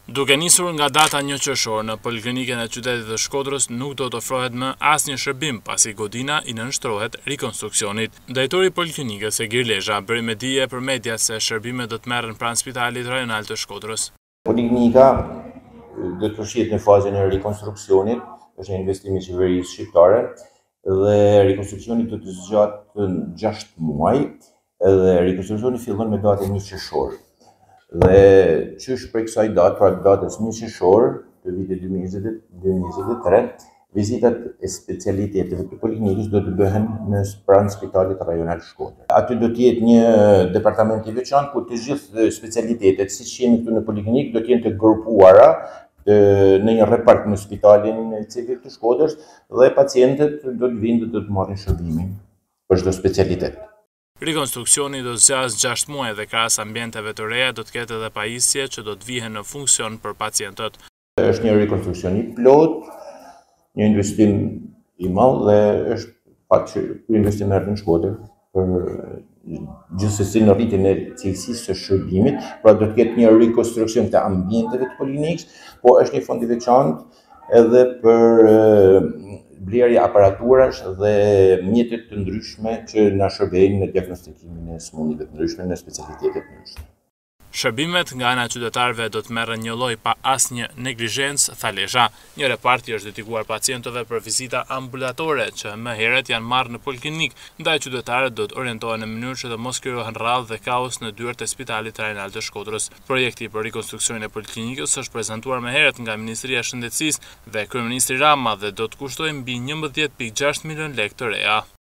Duke nisur nga data 1 qershor në Poliklinikën e qytetit të Shkodrës nuk do të ofrohet më asnjë shërbim pasi godina i nënshtrohet Rikonstruksionit. Drejtori i Poliklinikës Lezha bëri me dije për media se shërbimet do të merren pranë Spitalit Rajonal të Shkodrës. Poliklinika do të përfshihet në fazën e rikonstruksionit, është një investim i qeverisë shqiptare dhe rikonstruksioni do të zgjatë 6 muaj dhe rikonstruksioni fillon me datën 1 qershor. Dhe qysh për kësaj datë, pra datës 1 qershor të vitit 2023, vizitat e specialiteteve të Poliklinikës do të bëhen në pranë Spitalit Rajonal Shkodër. Aty do të jetë një departament i veçantë ku të gjithë specialitetet, siç jemi këtu në Poliklinikë, do të jenë të grupuara në një repart në Spitalin Civil të Shkodrës dhe pacientët do të vinë dhe do të marrin shërbimin për çdo specialitet. Rikonstruksioni do të zgjasë 6 muaj dhe krahas ambienteve të reja do të ketë edhe pajisje që do të vihen në funksion për pacientët. Është një rikonstruksion i plot, një investim i madh dhe është fakt që ky investim erdhi në Shkodër për gjithsesi në rritjen e cilësisë së shërbimit, pra do të ketë një rikonstruksion të ambienteve të Poliklinikës, po është një fond i veçantë edhe për blerje aparaturash dhe mjetet të ndryshme që na shërbejnë në diagnostikimin e smundjeve të ndryshme në specialitetet të ndryshme. Shërbimet nga ana e qytetarëve do të merren një lloj pa asnjë neglizhencë, tha Lezha. Një repart i është dedikuar pacientëve për vizita ambulatore që më herët janë marrë në Poliklinikë, ndaj qytetarët do të orientohen në mënyrë që të mos krijohen rradhë dhe kaos në dyert e Spitalit Rajonal të Shkodrës. Projekti për Rikonstruksionin e Poliklinikës është prezantuar më herët nga Ministria e Shëndetësisë dhe Kryeministri Rama dhe do të kushtojë mbi 11.6 milion lekë të reja.